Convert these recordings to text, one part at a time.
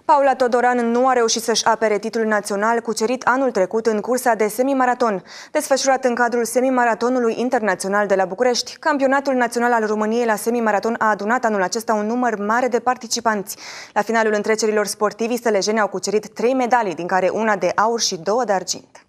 Paula Todoran nu a reușit să-și apere titlul național cucerit anul trecut în cursa de semimaraton. Desfășurat în cadrul semimaratonului internațional de la București, campionatul național al României la semimaraton a adunat anul acesta un număr mare de participanți. La finalul întrecerilor, sportivii sălejeni au cucerit 3 medalii, din care una de aur și 2 de argint.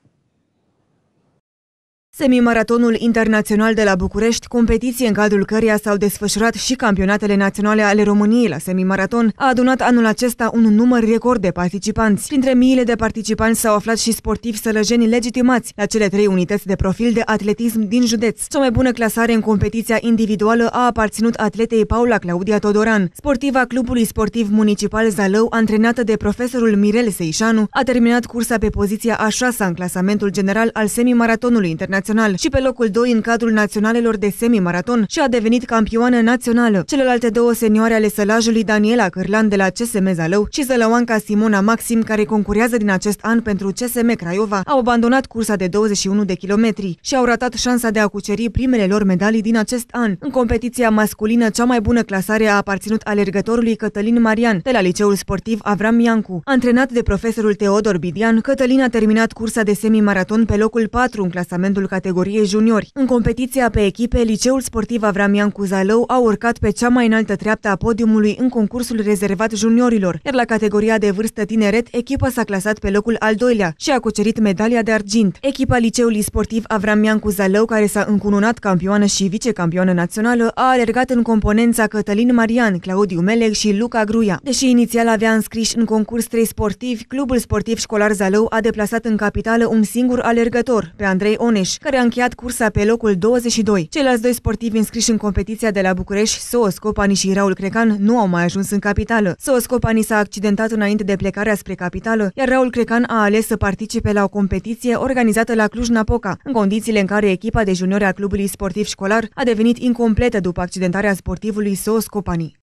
Semimaratonul internațional de la București, competiție în cadrul căreia s-au desfășurat și campionatele naționale ale României la semimaraton, a adunat anul acesta un număr record de participanți. Printre miile de participanți s-au aflat și sportivi sălăjeni legitimați la cele 3 unități de profil de atletism din județ. Cea mai bună clasare în competiția individuală a aparținut atletei Paula Claudia Todoran. Sportiva clubului sportiv municipal Zalău, antrenată de profesorul Mirel Seișanu, a terminat cursa pe poziția a 6-a în clasamentul general al semimaratonului internațional și pe locul 2 în cadrul naționalelor de semimaraton și a devenit campioană națională. Celelalte 2 senioare ale sălajului, Daniela Cârlan de la CSM Zalău și zălăuanca Simona Maxim, care concurează din acest an pentru CSM Craiova, au abandonat cursa de 21 de kilometri și au ratat șansa de a cuceri primele lor medalii din acest an. În competiția masculină, cea mai bună clasare a aparținut alergătorului Cătălin Marian de la liceul sportiv Avram Iancu. Antrenat de profesorul Teodor Bidian, Cătălin a terminat cursa de semimaraton pe locul 4 în clasamentul categoriei juniori. În competiția pe echipe, liceul sportiv Avram Iancu Zalău a urcat pe cea mai înaltă treaptă a podiumului în concursul rezervat juniorilor, iar la categoria de vârstă tineret, echipa s-a clasat pe locul al 2-lea și a cucerit medalia de argint. Echipa liceului sportiv Avram Iancu Zalău, care s-a încununat campioană și vicecampioană națională, a alergat în componența Cătălin Marian, Claudiu Meleg și Luca Gruia. Deși inițial avea înscriși în concurs 3 sportivi, clubul sportiv școlar Zalău a deplasat în capitală un singur alergător, pe Andrei Oneș, care a încheiat cursa pe locul 22. Ceilalți 2 sportivi înscriși în competiția de la București, Soo Scopani și Raul Crecan, nu au mai ajuns în capitală. Soo Scopani s-a accidentat înainte de plecarea spre capitală, iar Raul Crecan a ales să participe la o competiție organizată la Cluj-Napoca, în condițiile în care echipa de juniori a clubului sportiv școlar a devenit incompletă după accidentarea sportivului Soo Scopani.